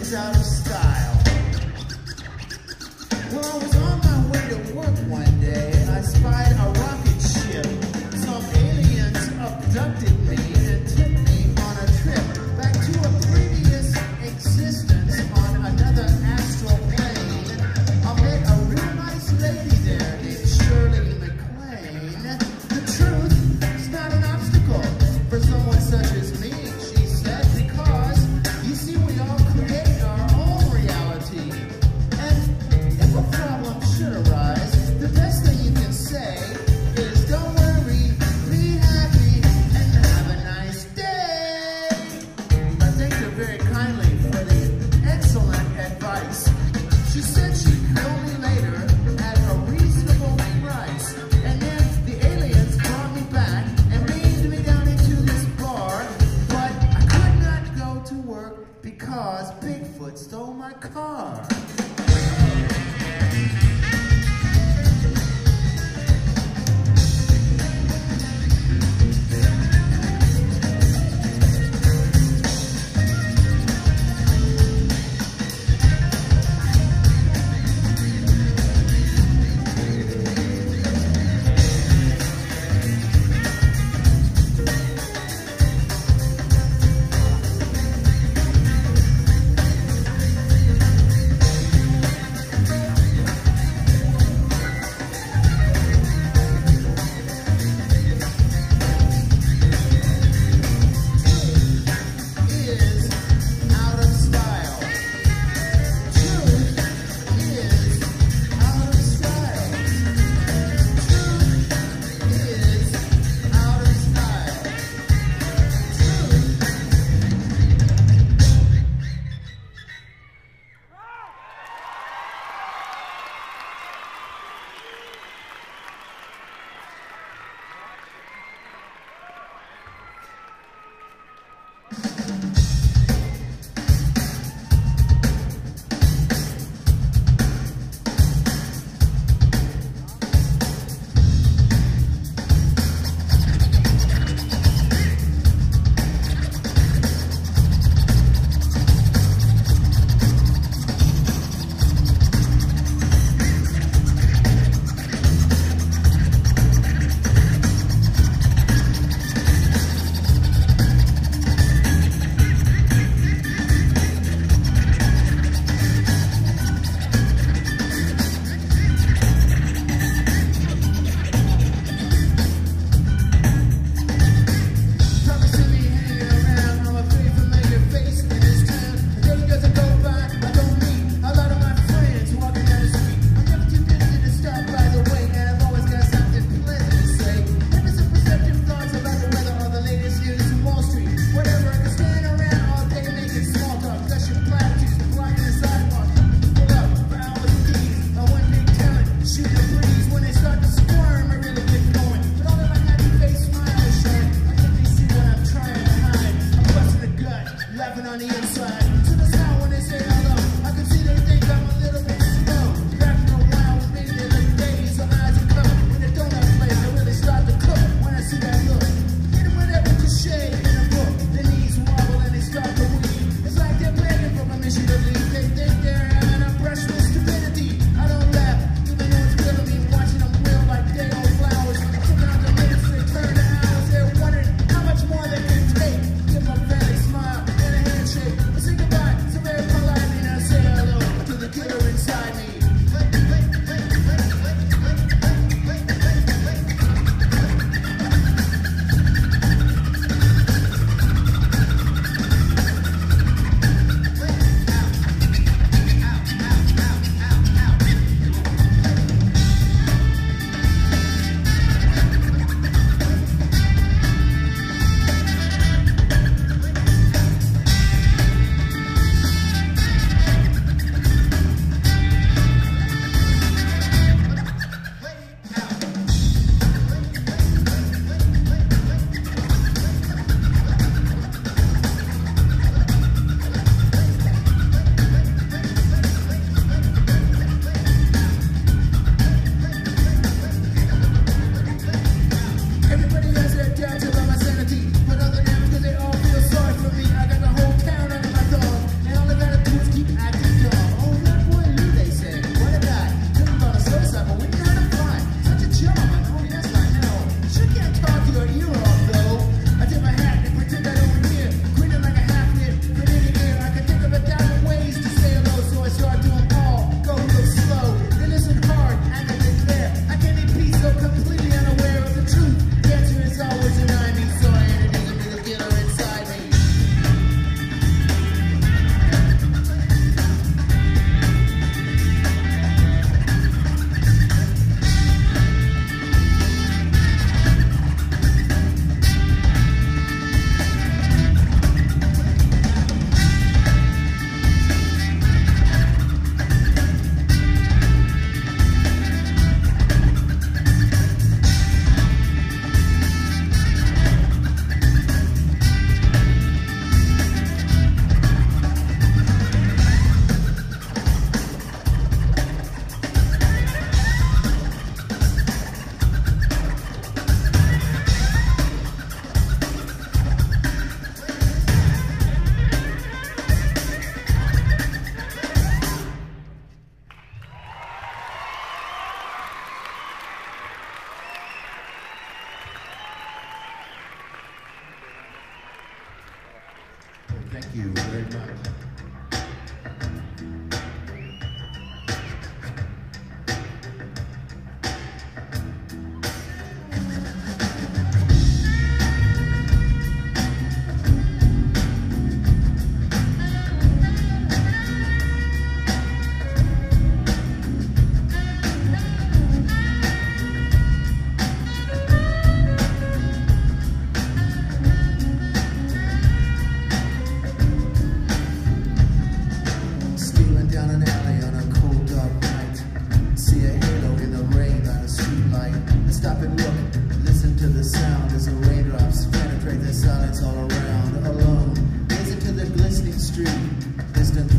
things out of style. Well, I was on my way to work one day. I spied a rocket ship. Some aliens abducted me and took me on a trip back to a previous existence on another astral plane. I met a real nice lady there named Shirley MacLaine. The truth is not an obstacle for someone such as me, she said, because you see, we all create our own reality. And if a problem should arise, the best thing you can say is, don't worry, be happy, and have a nice day. I thanked her very kindly for the excellent advice. She said she'd bill me later at a reasonable price. And then the aliens brought me back and beamed me down into this bar. But I could not go to work because Bigfoot stole my car.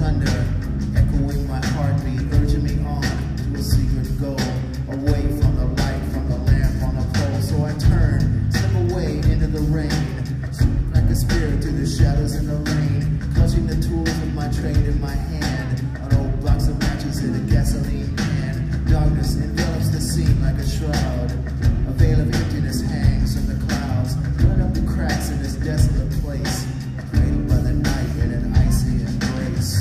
thunder, echoing my heartbeat, urging me on to a secret goal, away from the light, from the lamp on the pole. So I turn, slip away into the rain, like a spirit through the shadows in the rain, clutching the tools of my trade in my hand, an old box of matches in a gasoline can. Darkness envelops the scene like a shroud, a veil of emptiness hangs from the clouds, run up the cracks in this desolate place, cradled by the night in an icy embrace.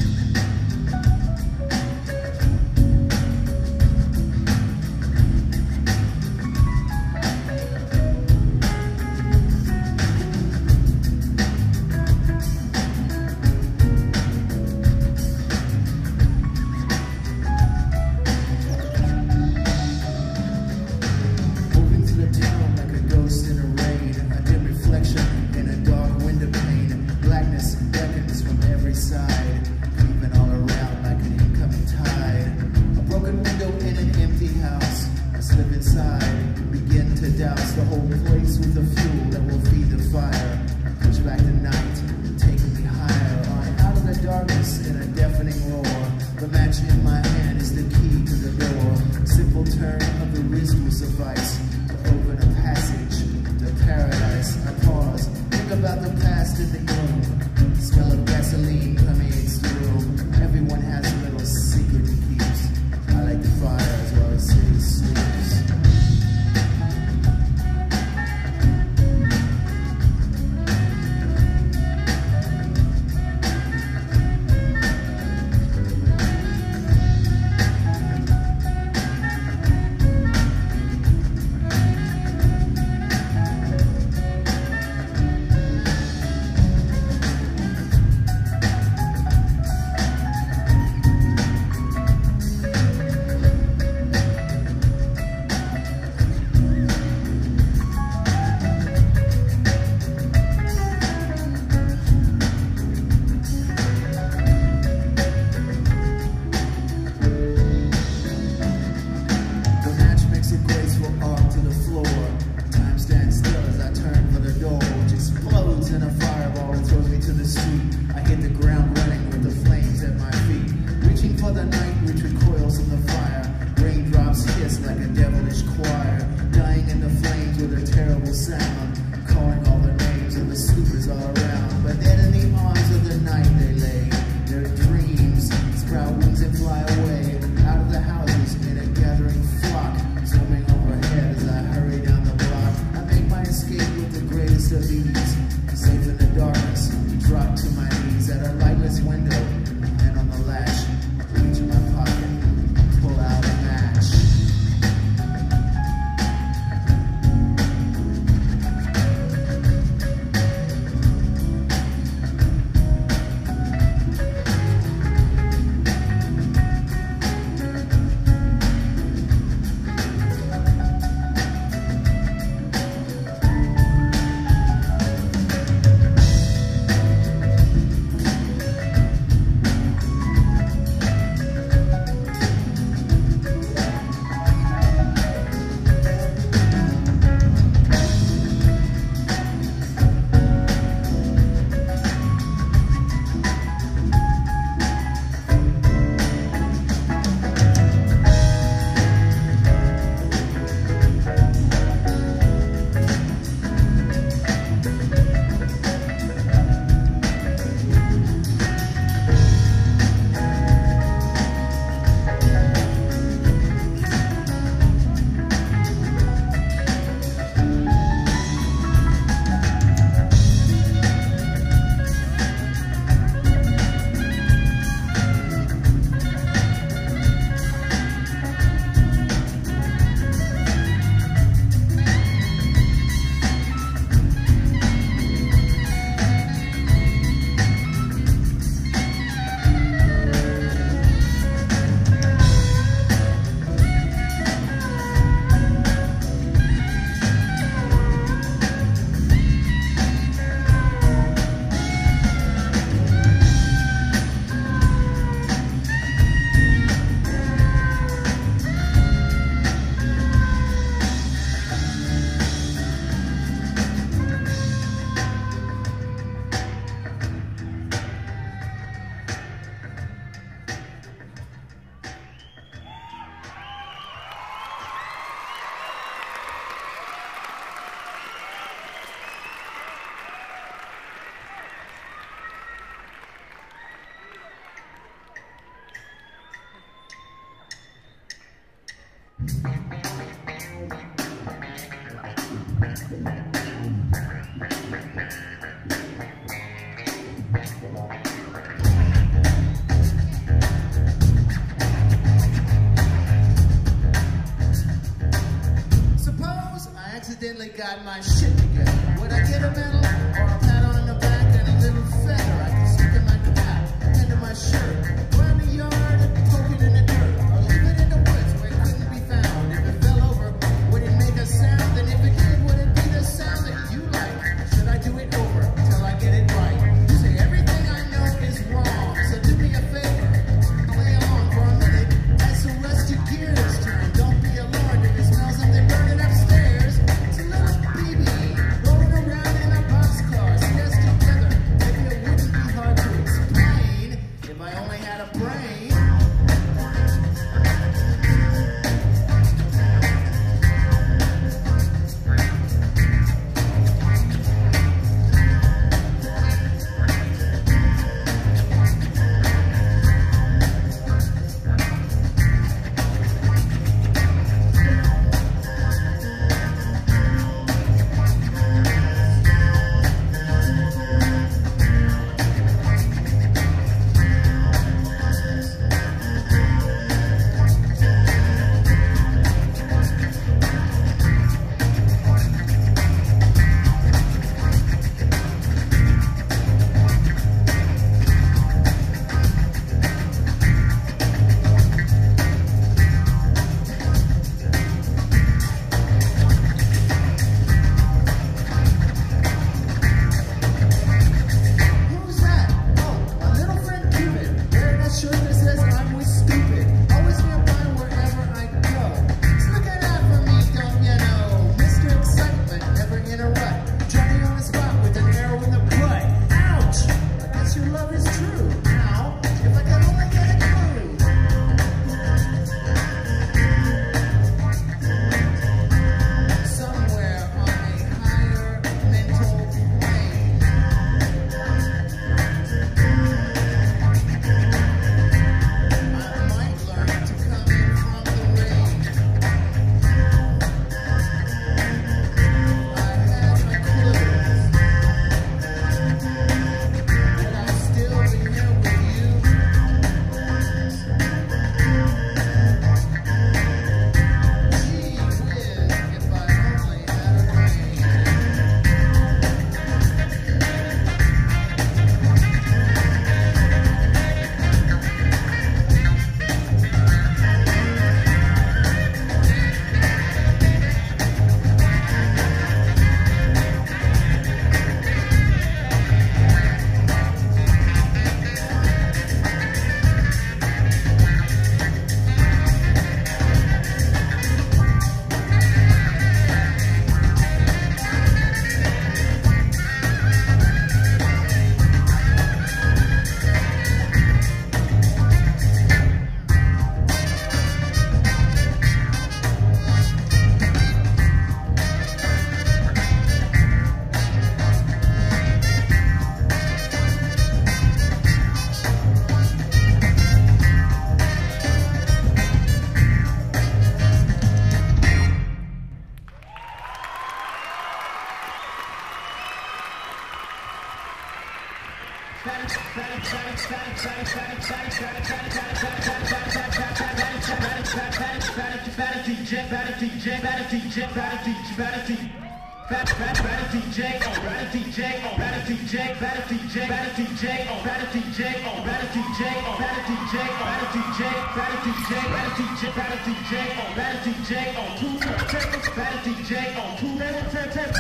Douse the whole place with the fuel that will feed the fire. Push back the night, taking me higher on out of the darkness in a deafening roar. The match in my hand is the key to the door. Simple turn of the wrist will suffice to open a passage to paradise. I pause, think about the past in the gloom. Smell of gasoline permeates the room. Everyone has a little secret he keeps. I like the fire as well as city sleeps. got my shit together. Would I get a medal or a pat on the back and a little feather I can stick in my cap, into my shirt, run the yard, poke it in the dirt, or leave it in the woods where it couldn't be found? If it fell over, would it make a sound? And if it did, would it be the sound that you like? Should I do it over till I get it right? You say everything I know is wrong, so do me a favor, play along for a minute as the rest of gears turn. Don't be alarmed if it smells something burning upstairs. It's a little BB rolling around in a boxcar. See us together. Maybe it wouldn't be hard to explain if I only had a brain.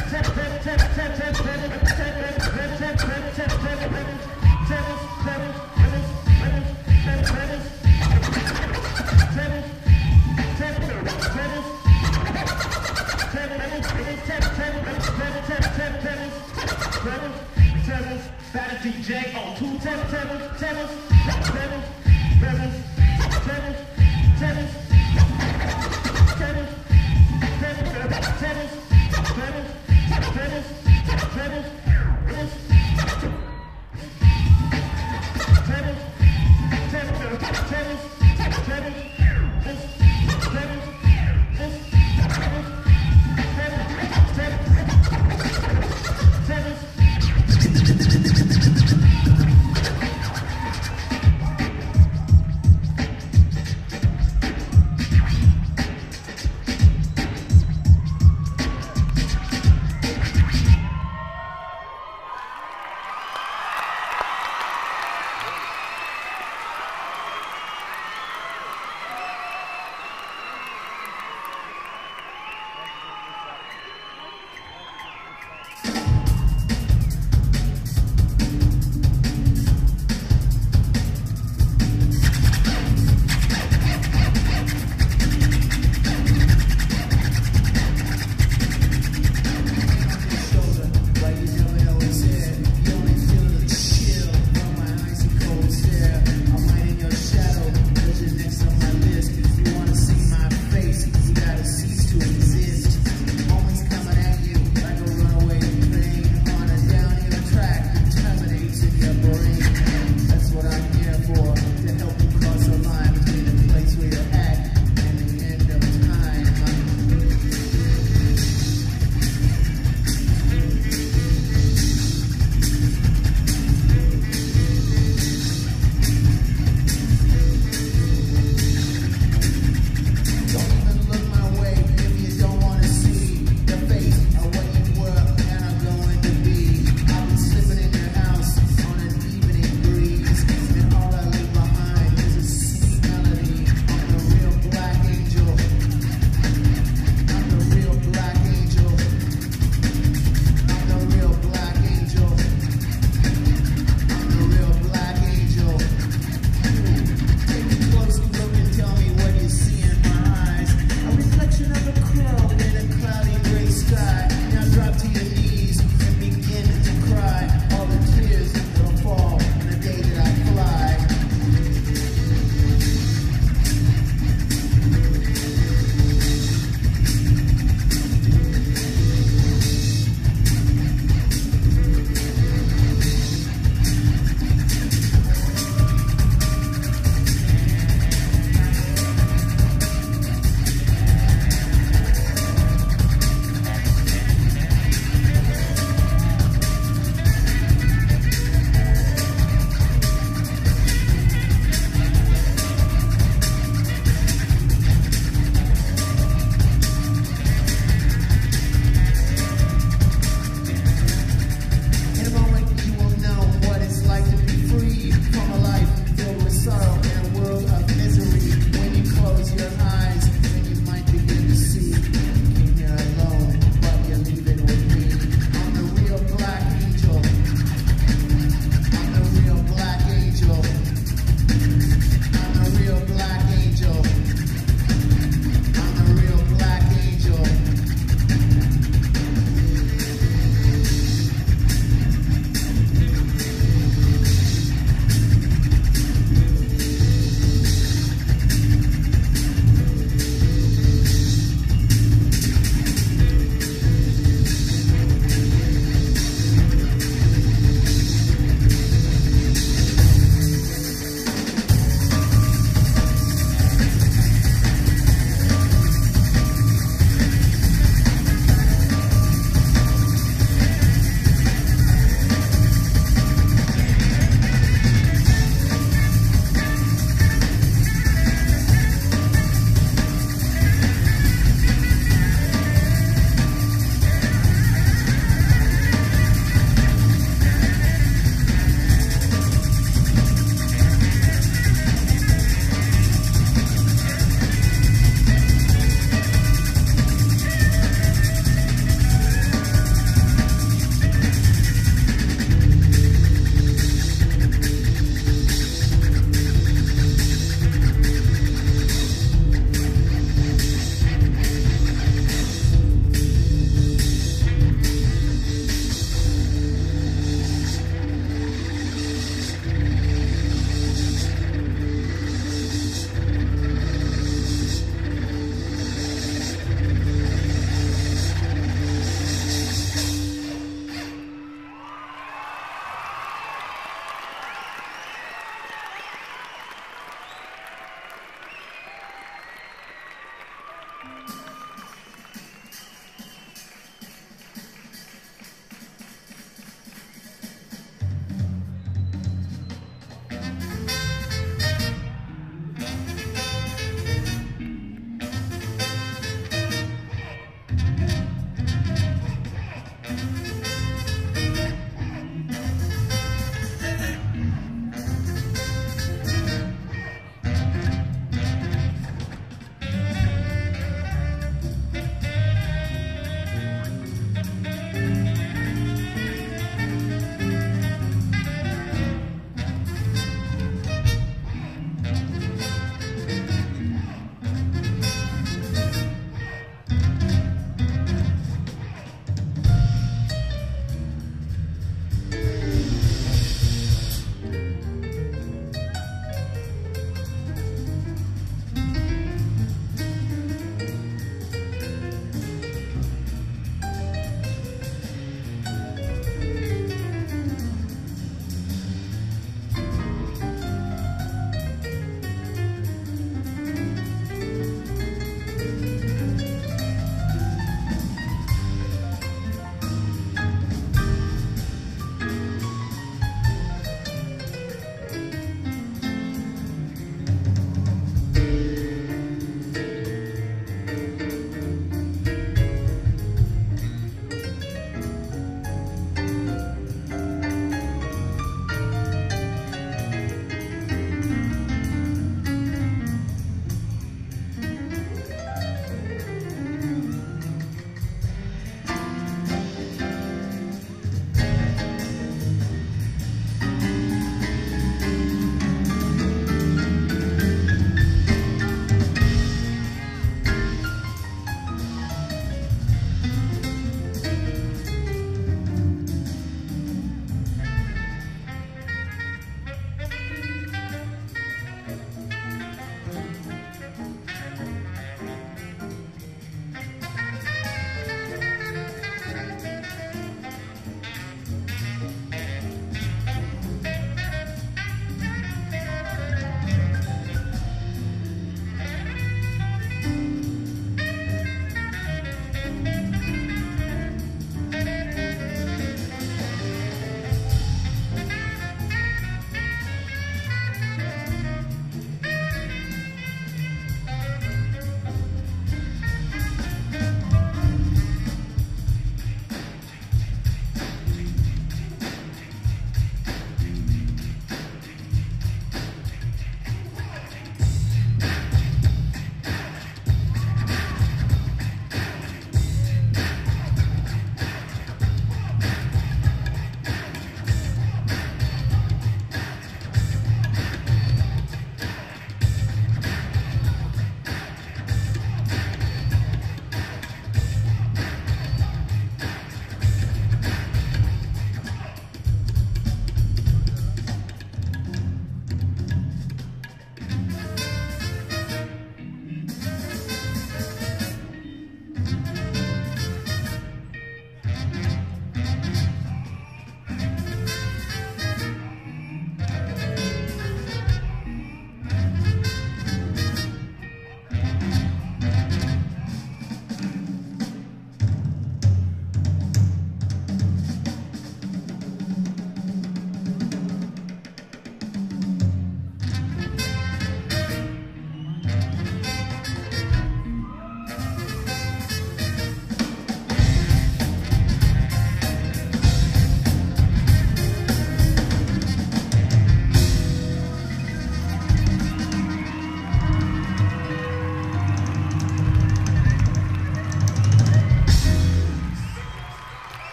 Tables.